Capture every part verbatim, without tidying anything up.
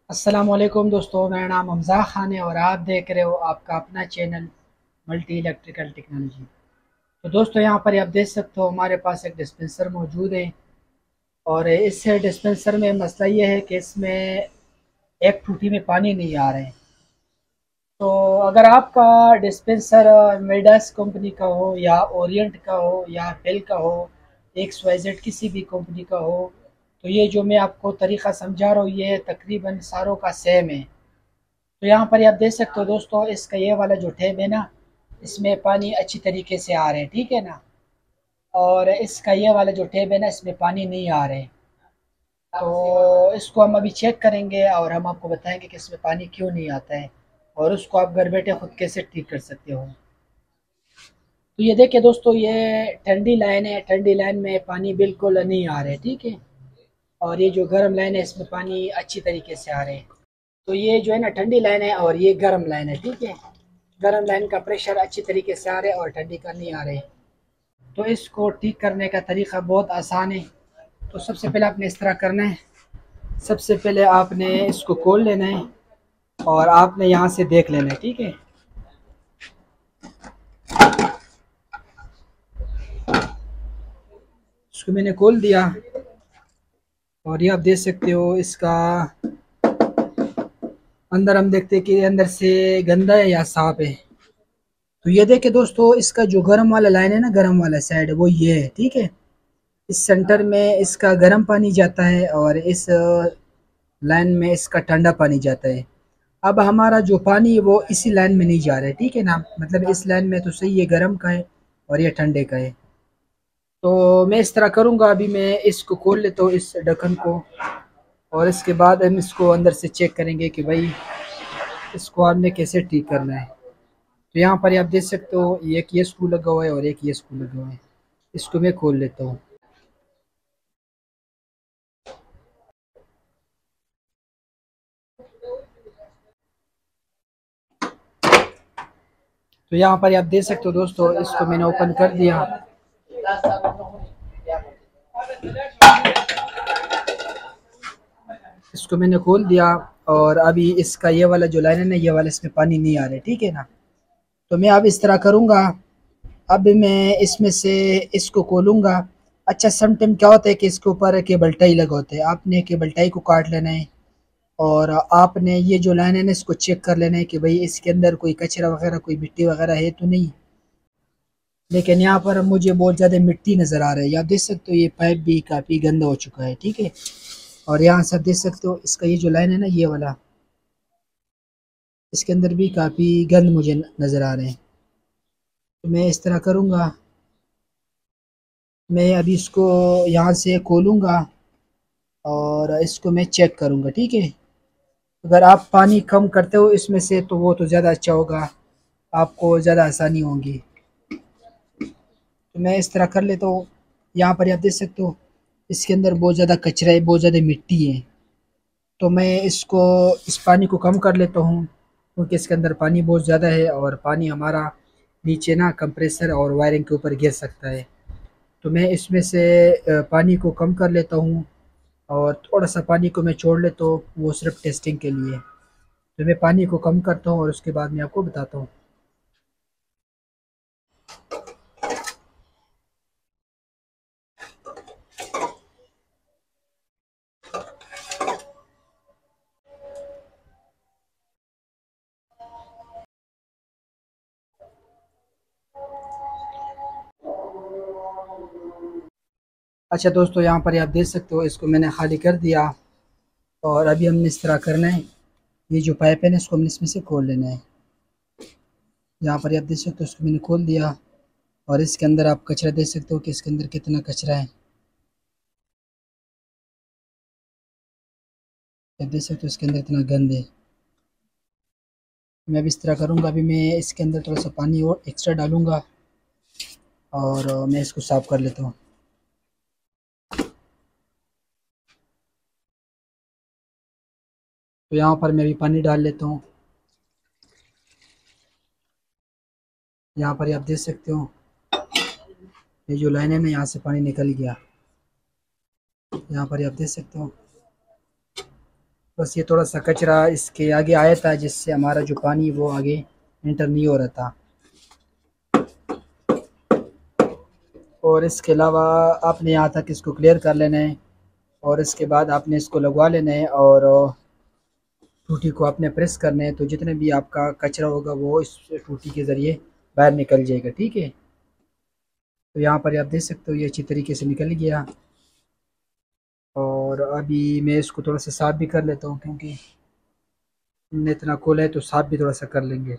अस्सलाम वालेकुम दोस्तों, मेरा नाम हमज़ा ख़ान है और आप देख रहे हो आपका अपना चैनल मल्टी इलेक्ट्रिकल टेक्नोलॉजी। तो दोस्तों, यहाँ पर आप देख सकते हो हमारे पास एक डिस्पेंसर मौजूद है। और इस डिस्पेंसर में मसला ये है कि इसमें एक टूटी में पानी नहीं आ रहे हैं। तो अगर आपका डिस्पेंसर मिडास कंपनी का हो या ओरिएंट का हो या पेल का हो, एक्स वाई जेड किसी भी कंपनी का हो, तो ये जो मैं आपको तरीक़ा समझा रहा हूँ ये तकरीबन सारों का सेम है। तो यहाँ पर आप देख सकते हो दोस्तों, इसका ये वाला जो टैब है ना, इसमें पानी अच्छी तरीके से आ रहे हैं, ठीक है ना। और इसका ये वाला जो टैब है ना, इसमें पानी नहीं आ रहे। तो इसको हम अभी चेक करेंगे और हम आपको बताएंगे कि इसमें पानी क्यों नहीं आता है और उसको आप घर बैठे खुद कैसे ठीक कर सकते हो। तो ये देखिए दोस्तों, ये ठंडी लाइन है, ठंडी लाइन में पानी बिल्कुल नहीं आ रहे, ठीक है। और ये जो गर्म लाइन है इसमें पानी अच्छी तरीके से आ रहे हैं। तो ये जो है ना ठंडी लाइन है और ये गर्म लाइन है, ठीक है। गर्म लाइन का प्रेशर अच्छी तरीके से आ रहा है और ठंडी का नहीं आ रहे। तो इसको ठीक करने का तरीका बहुत आसान है। तो सबसे पहले आपने इस तरह करना है। सबसे पहले आपने इसको खोल लेना है और आपने यहाँ से देख लेना है, ठीक है। इसको मैंने खोल दिया और ये आप देख सकते हो, इसका अंदर हम देखते हैं कि अंदर से गंदा है या साफ है। तो ये देखिए दोस्तों, इसका जो गर्म वाला लाइन है ना, गर्म वाला साइड वो ये है, ठीक है। इस सेंटर में इसका गर्म पानी जाता है और इस लाइन में इसका ठंडा पानी जाता है। अब हमारा जो पानी है वो इसी लाइन में नहीं जा रहा है, ठीक है ना। मतलब इस लाइन में तो सही ये गर्म का है और ये ठंडे का है। तो मैं इस तरह करूँगा, अभी मैं इसको खोल लेता हूँ इस ढक्कन को और इसके बाद हम इसको अंदर से चेक करेंगे कि भाई इसको आपने कैसे ठीक करना है। तो यहाँ पर आप देख सकते हो, एक ये स्क्रू लगा हुआ है और एक ये स्क्रू लगा हुआ है। इसको मैं खोल लेता हूँ। तो यहाँ पर आप देख सकते हो दोस्तों, इसको मैंने ओपन कर दिया। इसको मैंने खोल दिया और अभी इसका ये वाला जो लाइन है ना, ये वाला इसमें पानी नहीं आ रहा है, ठीक है ना। तो मैं अब इस तरह करूँगा, अब मैं इसमें से इसको खोलूँगा। अच्छा, सम टाइम क्या होता है कि इसके ऊपर केबल टाई लगा होता है, आपने केबल टाई को काट लेना है और आपने ये जो लाइन है ना इसको चेक कर लेना है कि भाई इसके अंदर कोई कचरा वगैरह, कोई मिट्टी वगैरह है तो नहीं। लेकिन यहाँ पर मुझे बहुत ज़्यादा मिट्टी नज़र आ रहा है। आप देख सकते हो ये पाइप भी काफ़ी गंदा हो चुका है, ठीक है। और यहाँ से आप देख सकते हो इसका ये जो लाइन है ना, ये वाला, इसके अंदर भी काफ़ी गंद मुझे नज़र आ रहे हैं। तो मैं इस तरह करूँगा, मैं अभी इसको यहाँ से खोलूँगा और इसको मैं चेक करूँगा, ठीक है। अगर आप पानी कम करते हो इसमें से तो वो तो ज़्यादा अच्छा होगा, आपको ज़्यादा आसानी होगी। तो मैं इस तरह कर लेता हूँ। यहाँ पर आप देख सकते हो इसके अंदर बहुत ज़्यादा कचरा है, बहुत ज़्यादा मिट्टी है। तो मैं इसको इस पानी को कम कर लेता हूँ क्योंकि इसके अंदर पानी बहुत ज़्यादा है और पानी हमारा नीचे ना कंप्रेसर और वायरिंग के ऊपर गिर सकता है। तो मैं इसमें से पानी को कम कर लेता हूँ और थोड़ा सा पानी को मैं छोड़ लेता हूँ, वो सिर्फ टेस्टिंग के लिए। तो मैं पानी को कम करता हूँ और उसके बाद मैं आपको बताता हूँ। अच्छा दोस्तों, यहाँ पर आप देख सकते हो इसको मैंने खाली कर दिया और अभी हमने इस तरह करना है, ये जो पाइप है ना इसको हमने इसमें से खोल लेना है। यहाँ पर आप देख सकते हो इसको मैंने खोल दिया और इसके अंदर आप कचरा देख सकते हो कि इसके अंदर कितना कचरा है। आप देख सकते हो इसके अंदर इतना गंद है। मैं अभी इस तरह करूँगा, अभी मैं इसके अंदर थोड़ा सा पानी और एक्स्ट्रा डालूँगा और मैं इसको साफ़ कर लेता हूँ। तो यहाँ पर मैं अभी पानी डाल लेता हूँ। यहाँ पर आप देख सकते हो ये जो लाइन है ना, यहाँ से पानी निकल गया। यहाँ पर आप देख सकते हो बस ये थोड़ा सा कचरा इसके आगे आया था, जिससे हमारा जो पानी वो आगे इंटर नहीं हो रहा था। और इसके अलावा आपने यहाँ तक इसको क्लियर कर लेना है, और इसके बाद आपने इसको लगवा लेना है, और टूटी को आपने प्रेस करना है, तो जितने भी आपका कचरा होगा वो इस टूटी के ज़रिए बाहर निकल जाएगा। ठीक है, तो यहाँ पर आप देख सकते हो ये अच्छी तरीके से निकल गया। और अभी मैं इसको थोड़ा सा साफ़ भी कर लेता हूँ, क्योंकि इतना कोल है तो साफ़ भी थोड़ा सा कर लेंगे।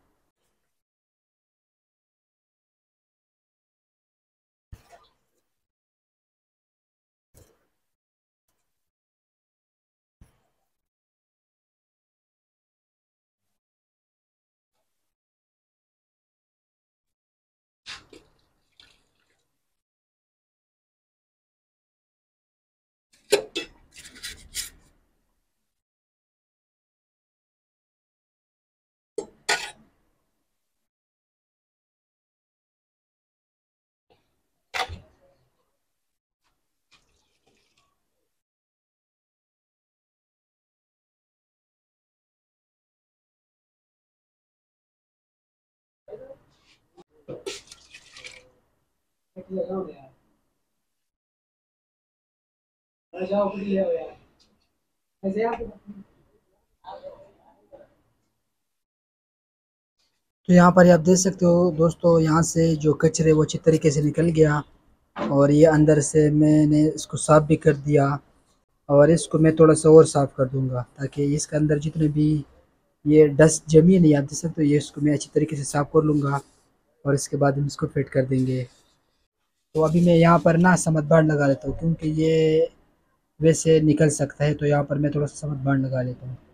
तो यहाँ पर आप देख सकते हो दोस्तों, यहाँ से जो कचरे वो अच्छी तरीके से निकल गया, और ये अंदर से मैंने इसको साफ़ भी कर दिया। और इसको मैं थोड़ा सा और साफ़ कर दूंगा, ताकि इसके अंदर जितने भी ये डस्ट जमी नहीं, आप देख सकते हो, ये इसको मैं अच्छी तरीके से साफ़ कर लूँगा, और इसके बाद हम इसको फिट कर देंगे। तो अभी मैं यहाँ पर ना समझ बाढ़ लगा लेता हूँ, क्योंकि ये वैसे निकल सकता है, तो यहाँ पर मैं थोड़ा सा समझ बाढ़ लगा लेता हूँ।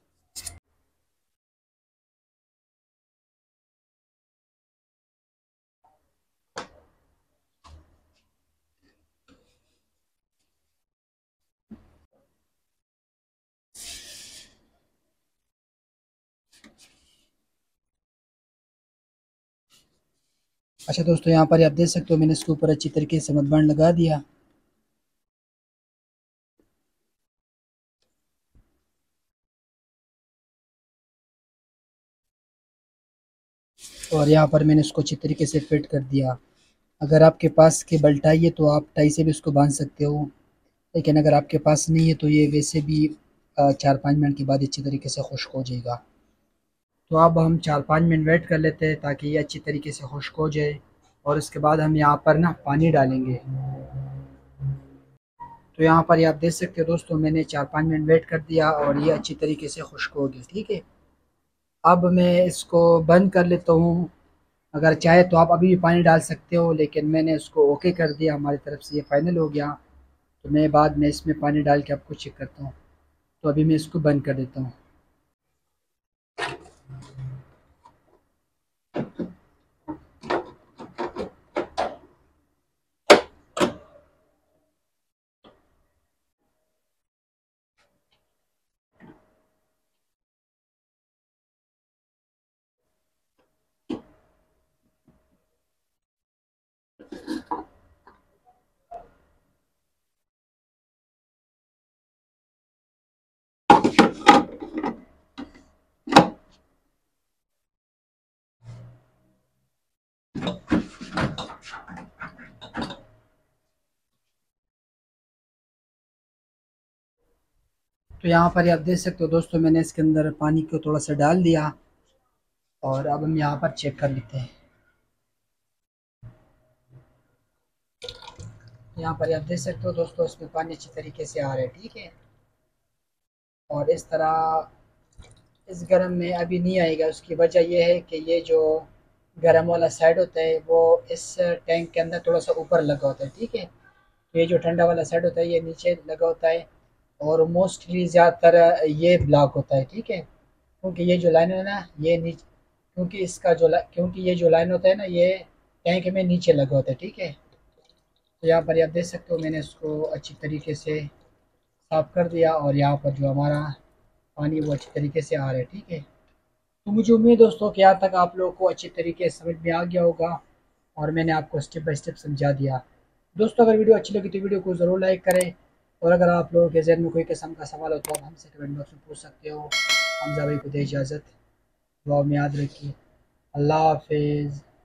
अच्छा दोस्तों, यहाँ पर आप देख सकते हो मैंने इसके ऊपर अच्छी तरीके से समझ बाढ़ लगा दिया। और यहाँ पर मैंने इसको अच्छी तरीके से फिट कर दिया। अगर आपके पास केबल टाई है तो आप टाई से भी इसको बांध सकते हो, लेकिन अगर आपके पास नहीं है तो ये वैसे भी अ, चार पाँच मिनट के बाद अच्छी तरीके से खुश्क हो जाएगा। तो अब हम चार पाँच मिनट वेट कर लेते हैं, ताकि ये अच्छी तरीके से खुश्क हो जाए, और उसके बाद हम यहाँ पर ना पानी डालेंगे। तो यहाँ पर ये आप देख सकते हो दोस्तों, मैंने चार पाँच मिनट वेट कर दिया, और ये अच्छी तरीके से खुश्क हो गया। ठीक है, अब मैं इसको बंद कर लेता हूँ। अगर चाहे तो आप अभी भी पानी डाल सकते हो, लेकिन मैंने उसको ओके कर दिया, हमारी तरफ से ये फाइनल हो गया। तो मैं बाद में इसमें पानी डाल के आपको चेक करता हूँ। तो अभी मैं इसको बंद कर देता हूँ। तो यहाँ पर आप देख सकते हो दोस्तों, मैंने इसके अंदर पानी को थोड़ा सा डाल दिया, और अब हम यहाँ पर चेक कर लेते हैं। यहाँ पर आप देख सकते हो दोस्तों, इसमें पानी अच्छी तरीके से आ रहा है। ठीक है, और इस तरह इस गर्म में अभी नहीं आएगा। उसकी वजह यह है कि ये जो गर्म वाला साइड होता है वो इस टैंक के अंदर थोड़ा सा ऊपर लगा होता है। ठीक है, तो ये जो ठंडा वाला साइड होता है ये नीचे लगा होता है, और मोस्टली ज़्यादातर ये ब्लॉक होता है। ठीक है, क्योंकि ये जो लाइन है ना ये नीचे, क्योंकि इसका जो ला- क्योंकि ये जो लाइन होता है ना ये टैंक में नीचे लगा होता है। ठीक है, तो यहाँ पर आप देख सकते हो मैंने इसको अच्छी तरीके से साफ़ कर दिया, और यहाँ पर जो हमारा पानी वो अच्छी तरीके से आ रहा है। ठीक है, तो मुझे उम्मीद है दोस्तों कि यहाँ तक आप लोगों को अच्छी तरीके से समझ में आ गया होगा, और मैंने आपको स्टेप बाय स्टेप समझा दिया। दोस्तों, अगर वीडियो अच्छी लगी तो वीडियो को ज़रूर लाइक करें, और अगर आप लोगों के जहन में कोई किस्म का सवाल हो तो आप हमसे कमेंट बॉक्स में पूछ सकते हो। हमजा भाई को दे इजाज़त, दुआ में याद रखिए। अल्लाह हाफिज़।